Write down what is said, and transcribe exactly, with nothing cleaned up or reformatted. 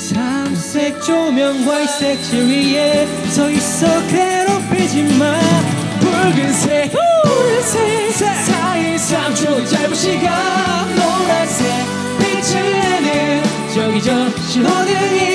삼색 조명 화이색 지위에 서있어 괴롭히지마. 붉은색 푸른색 사이상 좀 짧은 시간 노란색 빛을 내는 저기 저 신호등이